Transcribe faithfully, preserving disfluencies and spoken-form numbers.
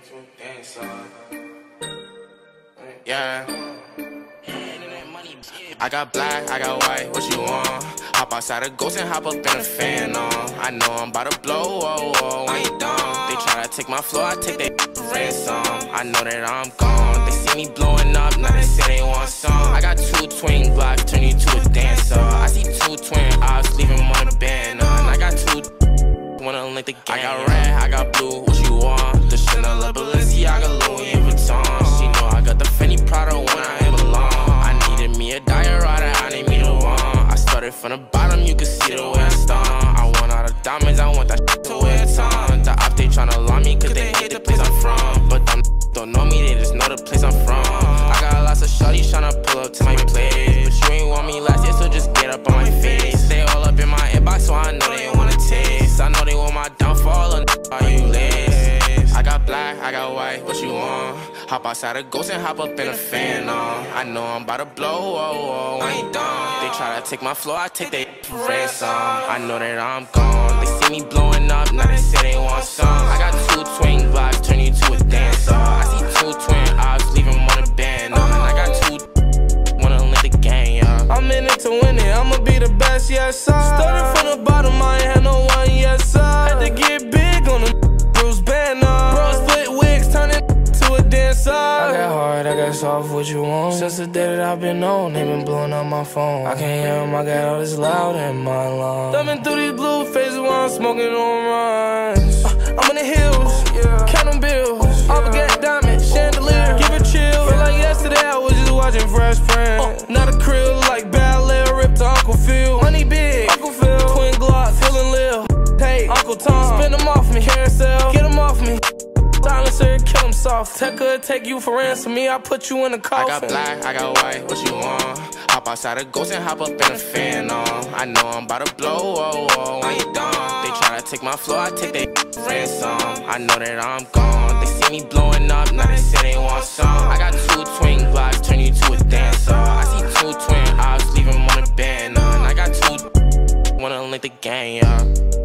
Yeah. I got black, I got white, what you want? Hop outside a ghost and hop up in a fan on. I know I'm about to blow, whoa, whoa, I ain't dumb. They try to take my flow, I take their ransom. I know that I'm gone. They see me blowing up, now they say they want some. I got two twin blocks, turn you to a dancer. I see two twin eyes, leave them on the banner. And I got two, wanna link the game. I got red, I got blue, what you want? The Chanel, Balenciaga, Louis Vuitton. She know I got the Fendi Prada when I ain't belong. I needed me a diorata, I need me the one. I started from the bottom, you can see the way I stung. I want all the diamonds, I want that shit to wear a ton. The op, they tryna lie me cause they hate the place I'm from. But them don't know me, they just know the place I'm from. I got lots of shorties tryna pull up to my place, but you ain't want me last year, so just get up on my face. They all up in my inbox, so I know they wanna taste. I know they want my downfall, and are you lace? I got black, I got white, what you want? Hop outside a ghost and hop up in a fan on. I know I'm about to blow, whoa, whoa, I ain't dumb. They try to take my flow, I take their ransom. I know that I'm gone. They see me blowing up, now they say they want some. I got two twin blocks, turn you to a dancer. I see two twin eyes, leave them on the band. And I got two, wanna link the game, yeah. I'm in it to win it, I'ma be the best, yes sir. Started from the bottom, I ain't had no one, yes sir. Had to get big on the Bruce Banner. Bro, split wigs, turn it to a dancer. I got hard, I got soft, what you want? Since the day that I've been on, they been blowing up my phone. I can't hear them, I got all this loud in my lungs. Thumbing through these blue faces while I'm smoking on runs. uh, I'm in the hills, yeah. Counting bills, yeah. All forget diamonds, chandelier, give it chill. Feel like yesterday I was just watching Fresh Prince. uh, Not a krill, like ballet, ripped to Uncle Phil. Money big, Uncle Phil, twin Glock, feeling Lil. Hey, Uncle Tom, spin them off me, carousel, get them off me. Silencer, kill him soft. Tech could take you for ransom, me, I put you in a coffin. I got black, I got white, what you want? Hop outside a ghost and hop up in a fan on. I know I'm about to blow, whoa, whoa, I ain't dumb. They try to take my flow, I take their ransom. I know that I'm gone. They see me blowing up, now they say they want some. I got two twin blocks, turn you to a dancer. I see two twin eyes, leave them on the band. And I got two, wanna link the game, yeah.